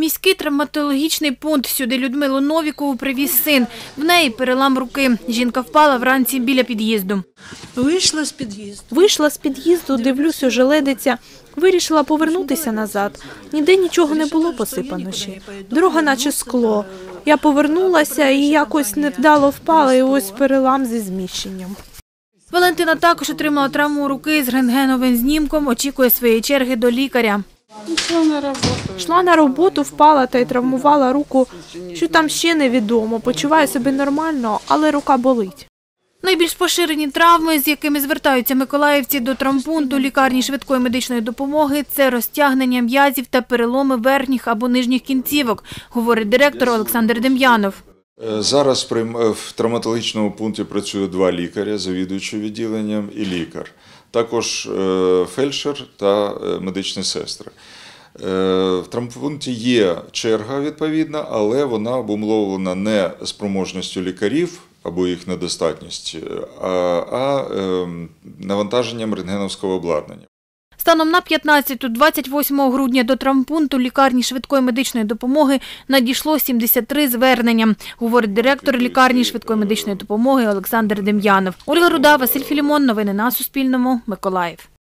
Міський травматологічний пункт. Сюди Людмилу Новікову привіз син. В неї перелам руки. Жінка впала вранці біля під'їзду. Вийшла з під'їзду, дивлюсь, ожеледиця. Вирішила повернутися назад. Ніде нічого не було посипано ще. Дорога наче скло. Я повернулася і якось невдало впала, і ось перелам зі зміщенням. Валентина також отримала травму руки з рентгеновим знімком, очікує своєї черги до лікаря. Йшла на роботу, впала та й травмувала руку. Що там ще невідомо. Почуваю себе нормально, але рука болить. Найбільш поширені травми, з якими звертаються миколаївці до травмпункту лікарні швидкої медичної допомоги – це розтягнення м'язів та переломи верхніх або нижніх кінцівок, говорить директор Олександр Дем'янов. Зараз в травматологічному пункті працює 2 лікаря, завідуючий відділенням і лікар. Також фельдшер та медичні сестри. В травмпункті є черга відповідна, але вона обумовлена не спроможністю лікарів або їх недостатністю, а навантаженням рентгеновського обладнання. Станом на 15-28 грудня до травмпункту лікарні швидкої медичної допомоги надійшло 73 звернення, говорить директор лікарні швидкої медичної допомоги Олександр Дем'янов. Ольга Руда, Василь Філімон. Новини на Суспільному. Миколаїв.